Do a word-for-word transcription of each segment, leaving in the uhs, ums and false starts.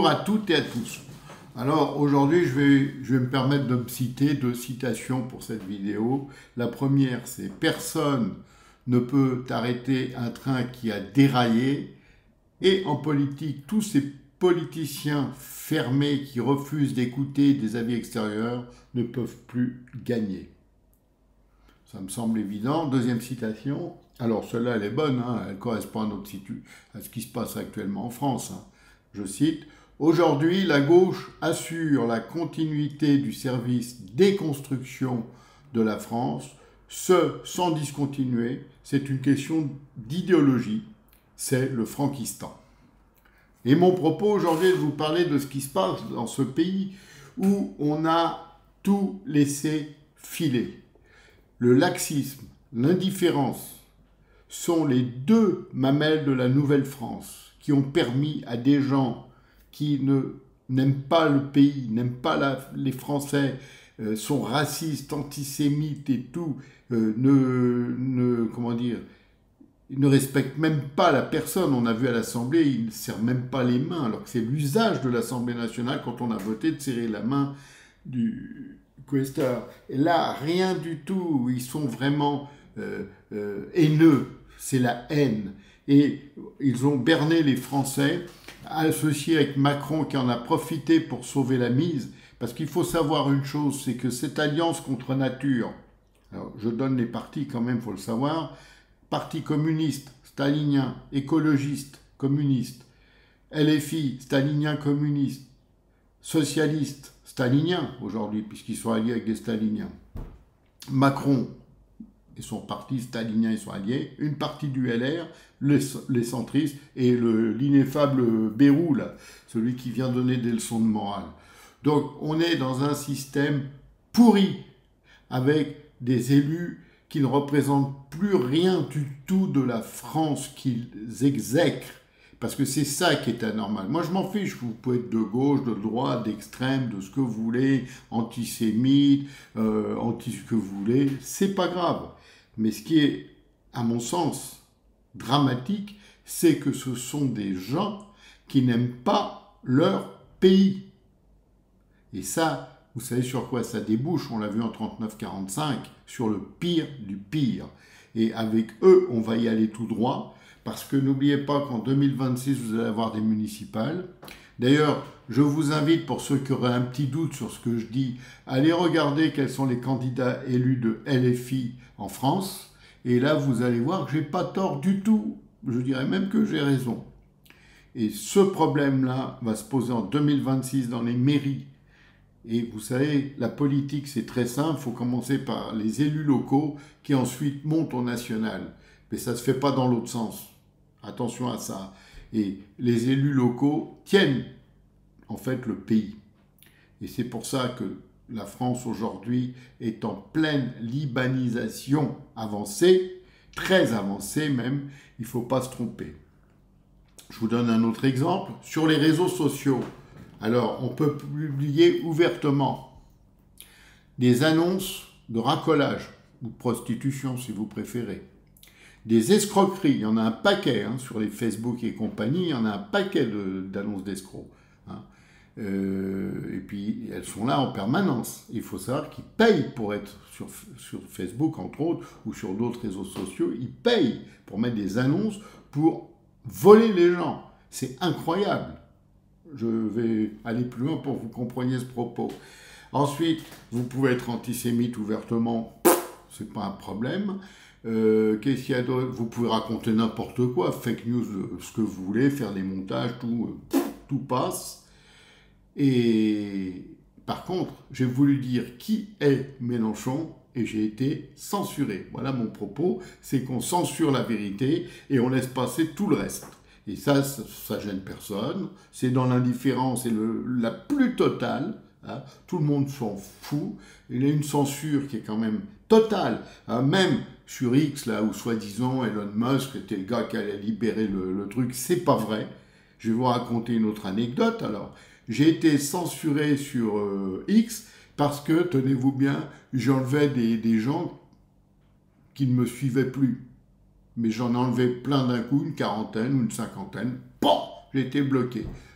Bonjour à toutes et à tous. Alors aujourd'hui, je vais, je vais me permettre de me citer deux citations pour cette vidéo. La première, c'est « Personne ne peut arrêter un train qui a déraillé ». Et en politique, tous ces politiciens fermés qui refusent d'écouter des avis extérieurs ne peuvent plus gagner. Ça me semble évident. Deuxième citation. Alors celle-là, elle est bonne, hein, elle correspond à, notre situ... à ce qui se passe actuellement en France. Hein. Je cite, « Aujourd'hui, la gauche assure la continuité du service déconstruction de la France, ce sans discontinuer, c'est une question d'idéologie, c'est le Frankistan. » Et mon propos aujourd'hui est de vous parler de ce qui se passe dans ce pays où on a tout laissé filer. Le laxisme, l'indifférence sont les deux mamelles de la Nouvelle-France qui ont permis à des gens qui ne, n'aiment pas le pays, n'aiment pas la, les Français, euh, sont racistes, antisémites et tout, euh, ne, ne, comment dire, ils ne respectent même pas la personne. On a vu à l'Assemblée, ils ne serrent même pas les mains, alors que c'est l'usage de l'Assemblée nationale, quand on a voté, de serrer la main du questeur. Et là, rien du tout. Ils sont vraiment euh, euh, haineux. C'est la haine. Et ils ont berné les Français, associés avec Macron qui en a profité pour sauver la mise. Parce qu'il faut savoir une chose, c'est que cette alliance contre nature, alors je donne les partis quand même, il faut le savoir, Parti communiste, stalinien, écologiste, communiste, L F I, stalinien, communiste, socialiste, stalinien aujourd'hui, puisqu'ils sont alliés avec des staliniens. Macron et son parti stalinien, ils sont alliés. Une partie du L R, les, les centristes, et le, l'ineffable Bayrou, là, celui qui vient donner des leçons de morale. Donc on est dans un système pourri, avec des élus qui ne représentent plus rien du tout de la France qu'ils exècrent, parce que c'est ça qui est anormal. Moi, je m'en fiche, vous pouvez être de gauche, de droite, d'extrême, de ce que vous voulez, antisémite, euh, anti ce que vous voulez, c'est pas grave. Mais ce qui est, à mon sens, dramatique, c'est que ce sont des gens qui n'aiment pas leur pays. Et ça, vous savez sur quoi ça débouche, on l'a vu en trente-neuf quarante-cinq, sur le pire du pire. Et avec eux, on va y aller tout droit, parce que n'oubliez pas qu'en deux mille vingt-six, vous allez avoir des municipales. D'ailleurs, je vous invite, pour ceux qui auraient un petit doute sur ce que je dis, à aller regarder quels sont les candidats élus de L F I en France. Et là, vous allez voir que je n'ai pas tort du tout. Je dirais même que j'ai raison. Et ce problème-là va se poser en deux mille vingt-six dans les mairies. Et vous savez, la politique, c'est très simple. Il faut commencer par les élus locaux qui ensuite montent au national. Mais ça ne se fait pas dans l'autre sens. Attention à ça. Et les élus locaux tiennent, en fait, le pays. Et c'est pour ça que la France, aujourd'hui, est en pleine libanisation avancée, très avancée même. Il ne faut pas se tromper. Je vous donne un autre exemple. Sur les réseaux sociaux, alors, on peut publier ouvertement des annonces de racolage, ou de prostitution si vous préférez, des escroqueries, il y en a un paquet hein, sur les Facebook et compagnie, il y en a un paquet de, d'annonces d'escrocs. Hein. Euh, et puis, elles sont là en permanence. Il faut savoir qu'ils payent pour être sur, sur Facebook, entre autres, ou sur d'autres réseaux sociaux, ils payent pour mettre des annonces pour voler les gens. C'est incroyable. Je vais aller plus loin pour que vous compreniez ce propos. Ensuite, vous pouvez être antisémite ouvertement, c'est pas un problème. Euh, qu'est-ce qu'il y a d'autre? Vous pouvez raconter n'importe quoi, fake news, ce que vous voulez, faire des montages, tout, tout passe. Et par contre, j'ai voulu dire qui est Mélenchon et j'ai été censuré. Voilà mon propos, c'est qu'on censure la vérité et on laisse passer tout le reste. Et ça, ça, ça gêne personne. C'est dans l'indifférence et le, la plus totale. Hein. Tout le monde s'en fout. Il y a une censure qui est quand même totale. Hein. Même sur X, là où soi-disant Elon Musk était le gars qui allait libérer le, le truc, c'est pas vrai. Je vais vous raconter une autre anecdote. Alors, j'ai été censuré sur euh, X parce que, tenez-vous bien, j'enlevais des, des gens qui ne me suivaient plus. Mais j'en ai enlevé plein d'un coup, une quarantaine ou une cinquantaine. Bon, j'ai été bloqué. Alors,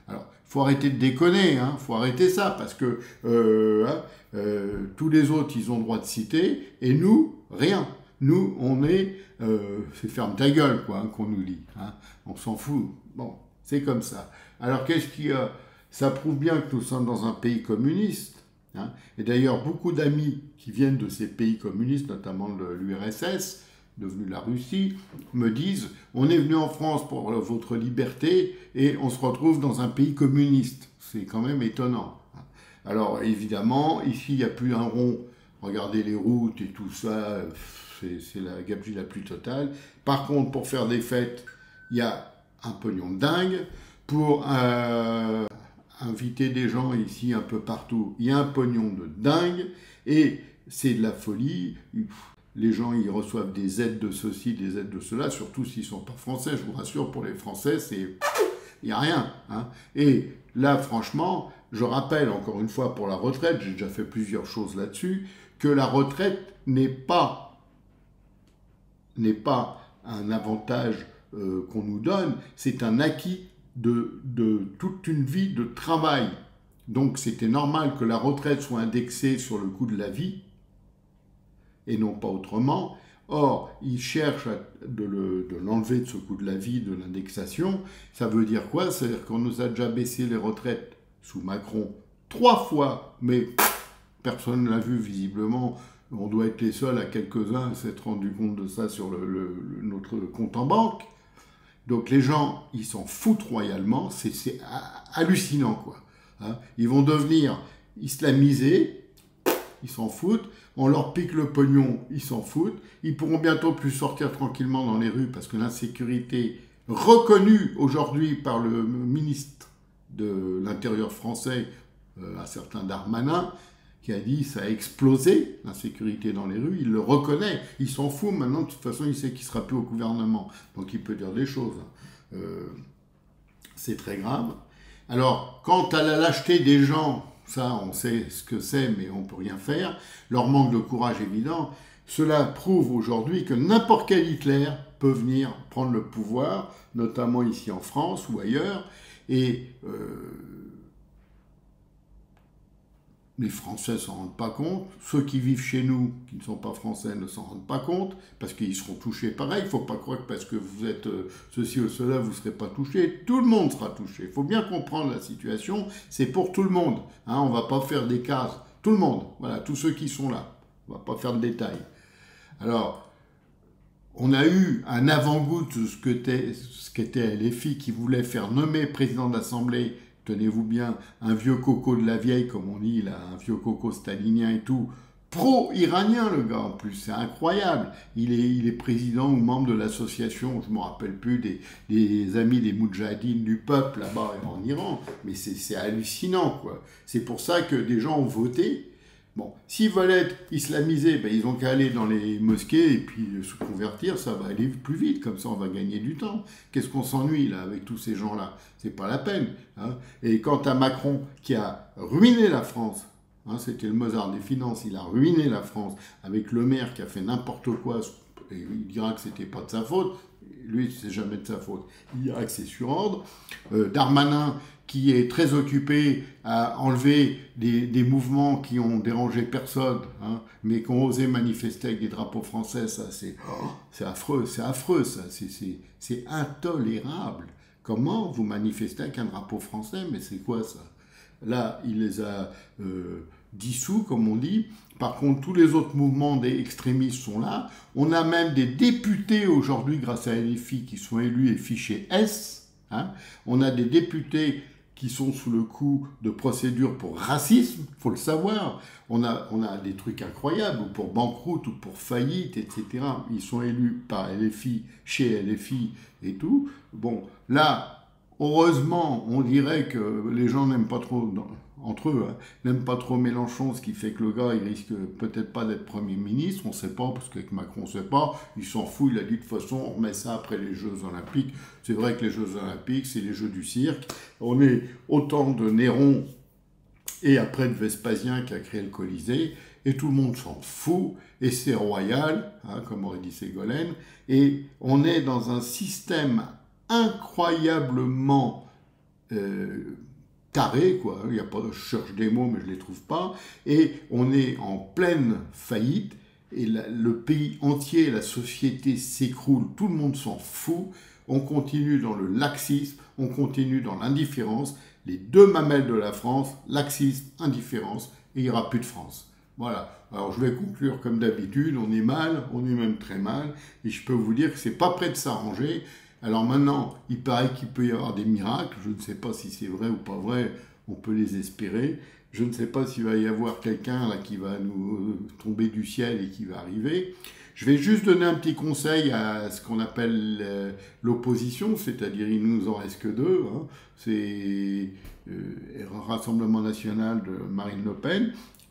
faut arrêter de déconner, hein, faut arrêter ça, parce que euh, hein, euh, tous les autres, ils ont le droit de citer, et nous, rien. Nous, on est, euh, c'est ferme ta gueule, quoi, hein, qu'on nous lit. Hein, on s'en fout. Bon, c'est comme ça. Alors, qu'est-ce qu'il y a? Ça prouve bien que nous sommes dans un pays communiste. Hein, et d'ailleurs, beaucoup d'amis qui viennent de ces pays communistes, notamment de l'U R S S, devenu la Russie, me disent « On est venu en France pour votre liberté et on se retrouve dans un pays communiste. » C'est quand même étonnant. Alors évidemment, ici, il n'y a plus un rond. Regardez les routes et tout ça, c'est la gabegie la plus totale. Par contre, pour faire des fêtes, il y a un pognon de dingue. Pour euh, inviter des gens ici un peu partout, il y a un pognon de dingue. Et c'est de la folie. Les gens, ils reçoivent des aides de ceci, des aides de cela, surtout s'ils ne sont pas français. Je vous rassure, pour les Français, c'est... il n'y a rien. Hein. Et là, franchement, je rappelle encore une fois pour la retraite, j'ai déjà fait plusieurs choses là-dessus, que la retraite n'est pas, n'est pas un avantage euh, qu'on nous donne, c'est un acquis de, de toute une vie de travail. Donc, c'était normal que la retraite soit indexée sur le coût de la vie, et non pas autrement. Or, ils cherchent à de l'enlever le, de, de ce coût de la vie, de l'indexation. Ça veut dire quoi? C'est-à-dire qu'on nous a déjà baissé les retraites sous Macron trois fois, mais personne ne l'a vu visiblement. On doit être les seuls à quelques-uns à s'être rendu compte de ça sur le, le, le, notre compte en banque. Donc les gens, ils s'en foutent royalement, c'est hallucinant, quoi. Hein, ils vont devenir islamisés, ils s'en foutent. On leur pique le pognon, ils s'en foutent. Ils pourront bientôt plus sortir tranquillement dans les rues parce que l'insécurité reconnue aujourd'hui par le ministre de l'Intérieur français, euh, un certain Darmanin, qui a dit ça a explosé, l'insécurité dans les rues, il le reconnaît. Il s'en fout maintenant, de toute façon, il sait qu'il ne sera plus au gouvernement. Donc il peut dire des choses. Euh, c'est très grave. Alors, quant à la lâcheté des gens, ça, on sait ce que c'est, mais on ne peut rien faire. Leur manque de courage évident, cela prouve aujourd'hui que n'importe quel Hitler peut venir prendre le pouvoir, notamment ici en France ou ailleurs, et euh, les Français ne s'en rendent pas compte, ceux qui vivent chez nous, qui ne sont pas français, ne s'en rendent pas compte, parce qu'ils seront touchés pareil. Il ne faut pas croire que parce que vous êtes euh, ceci ou cela, vous ne serez pas touchés. Tout le monde sera touché. Il faut bien comprendre la situation, c'est pour tout le monde. Hein, on ne va pas faire des cases. Tout le monde, voilà, tous ceux qui sont là. On ne va pas faire de détails. Alors, on a eu un avant-goût de ce qu'était L F I qui voulait faire nommer président de l'Assemblée, tenez-vous bien, un vieux coco de la vieille, comme on dit, là, un vieux coco stalinien et tout, pro-iranien, le gars, en plus, c'est incroyable. Il est, il est président ou membre de l'association, je ne me rappelle plus, des, des amis des Moudjahidines du peuple, là-bas en Iran, mais c'est hallucinant, quoi. C'est pour ça que des gens ont voté. Bon, s'ils veulent être islamisés, ben, ils ont qu'à aller dans les mosquées et puis se convertir, ça va aller plus vite, comme ça on va gagner du temps. Qu'est-ce qu'on s'ennuie là avec tous ces gens-là? C'est pas la peine. Hein. Et quant à Macron, qui a ruiné la France, hein, c'était le Mozart des finances, il a ruiné la France, avec le maire qui a fait n'importe quoi, et il dira que c'était pas de sa faute, lui c'est jamais de sa faute, il dira que c'est sur ordre. Euh, Darmanin, qui est très occupé à enlever des, des mouvements qui ont dérangé personne, hein, mais qui ont osé manifester avec des drapeaux français, ça c'est oh, affreux, c'est affreux, ça, c'est intolérable. Comment vous manifestez avec un drapeau français? Mais c'est quoi ça? Là, il les a euh, dissous, comme on dit. Par contre, tous les autres mouvements des extrémistes sont là. On a même des députés aujourd'hui, grâce à L F I, qui sont élus et fichés S. Hein. On a des députés qui sont sous le coup de procédures pour racisme, il faut le savoir. On a, on a des trucs incroyables, ou pour banqueroute, ou pour faillite, et cetera. Ils sont élus par L F I, chez L F I et tout. Bon, là, heureusement, on dirait que les gens n'aiment pas trop, entre eux, hein, n'aiment pas trop Mélenchon, ce qui fait que le gars, il risque peut-être pas d'être Premier ministre, on ne sait pas, parce qu'avec Macron, on ne sait pas, il s'en fout, il a dit de toute façon, on remet ça après les Jeux Olympiques. C'est vrai que les Jeux Olympiques, c'est les Jeux du cirque. On est au temps de Néron et après de Vespasien qui a créé le Colisée, et tout le monde s'en fout, et c'est royal, hein, comme aurait dit Ségolène, et on est dans un système incroyablement euh, tarés, quoi. Il y a pas, je cherche des mots, mais je ne les trouve pas. Et on est en pleine faillite, et la, le pays entier, la société s'écroule, tout le monde s'en fout. On continue dans le laxisme, on continue dans l'indifférence. Les deux mamelles de la France, laxisme, indifférence, et il n'y aura plus de France. Voilà. Alors je vais conclure comme d'habitude, on est mal, on est même très mal, et je peux vous dire que c'est pas prêt de s'arranger. Alors maintenant, il paraît qu'il peut y avoir des miracles, je ne sais pas si c'est vrai ou pas vrai, on peut les espérer. Je ne sais pas s'il va y avoir quelqu'un là qui va nous tomber du ciel et qui va arriver. Je vais juste donner un petit conseil à ce qu'on appelle euh, l'opposition, c'est-à-dire il ne nous en reste que deux. Hein. C'est euh, Rassemblement National de Marine Le Pen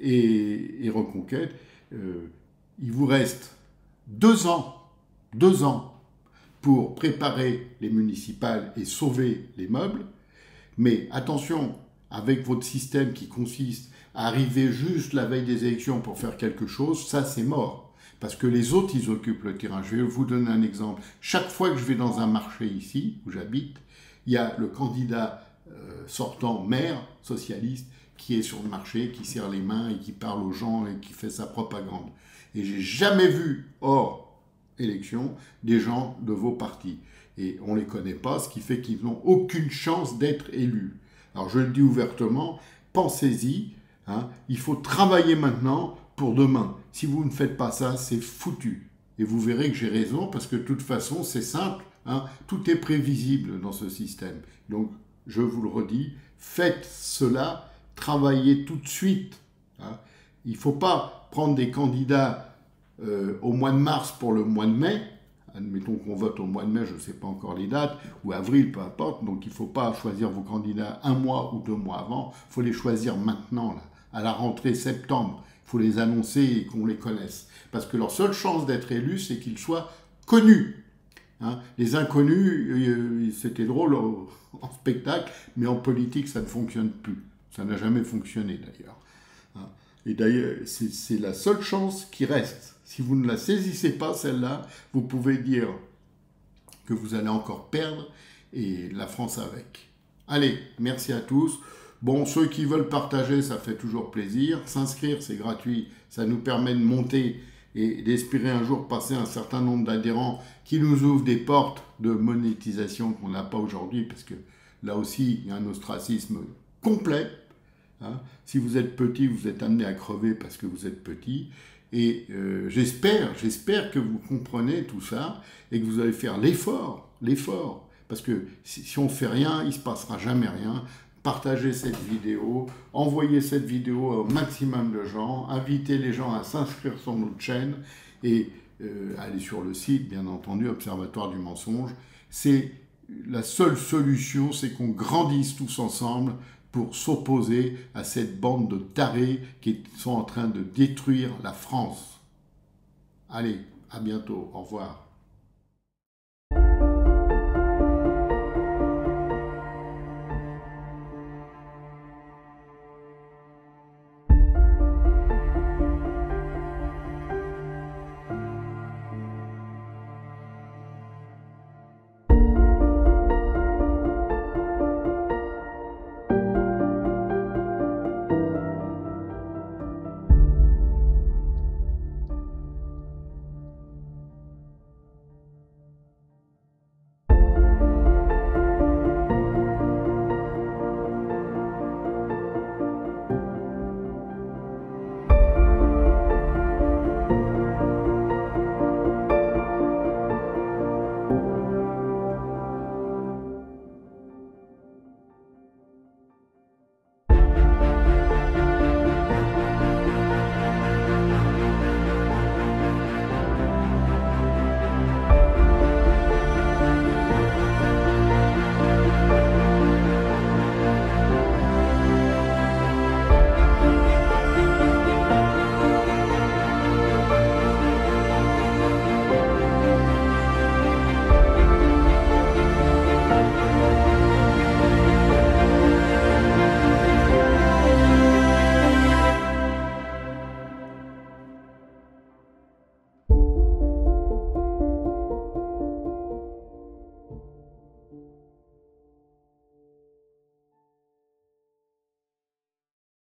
et, et Reconquête. Euh, il vous reste deux ans, deux ans pour préparer les municipales et sauver les meubles. Mais attention, avec votre système qui consiste à arriver juste la veille des élections pour faire quelque chose, ça c'est mort. Parce que les autres, ils occupent le terrain. Je vais vous donner un exemple. Chaque fois que je vais dans un marché ici, où j'habite, il y a le candidat euh, sortant maire socialiste qui est sur le marché, qui serre les mains et qui parle aux gens et qui fait sa propagande. Et j'ai jamais vu, hors élection, des gens de vos partis. Et on ne les connaît pas, ce qui fait qu'ils n'ont aucune chance d'être élus. Alors je le dis ouvertement, pensez-y, hein, il faut travailler maintenant pour demain. Si vous ne faites pas ça, c'est foutu. Et vous verrez que j'ai raison, parce que de toute façon, c'est simple, hein, tout est prévisible dans ce système. Donc, je vous le redis, faites cela, travaillez tout de suite. Hein. Il ne faut pas prendre des candidats euh, au mois de mars pour le mois de mai. Admettons qu'on vote au mois de mai, je ne sais pas encore les dates, ou avril, peu importe. Donc, il ne faut pas choisir vos candidats un mois ou deux mois avant. Il faut les choisir maintenant, là, à la rentrée septembre. Il faut les annoncer et qu'on les connaisse. Parce que leur seule chance d'être élus, c'est qu'ils soient connus. Hein, les inconnus, euh, c'était drôle en, en spectacle, mais en politique, ça ne fonctionne plus. Ça n'a jamais fonctionné, d'ailleurs. Hein, et d'ailleurs, c'est la seule chance qui reste. Si vous ne la saisissez pas, celle-là, vous pouvez dire que vous allez encore perdre, et la France avec. Allez, merci à tous. Bon, ceux qui veulent partager, ça fait toujours plaisir. S'inscrire, c'est gratuit. Ça nous permet de monter et d'espérer un jour passer un certain nombre d'adhérents qui nous ouvrent des portes de monétisation qu'on n'a pas aujourd'hui, parce que là aussi, il y a un ostracisme complet. Hein. Si vous êtes petit, vous êtes amené à crever parce que vous êtes petit. Et euh, j'espère, j'espère que vous comprenez tout ça et que vous allez faire l'effort, l'effort. Parce que si, si on ne fait rien, il ne se passera jamais rien. Partagez cette vidéo, envoyez cette vidéo au maximum de gens, invitez les gens à s'inscrire sur notre chaîne et euh, aller sur le site, bien entendu, Observatoire du mensonge. C'est la seule solution, c'est qu'on grandisse tous ensemble pour s'opposer à cette bande de tarés qui sont en train de détruire la France. Allez, à bientôt, au revoir.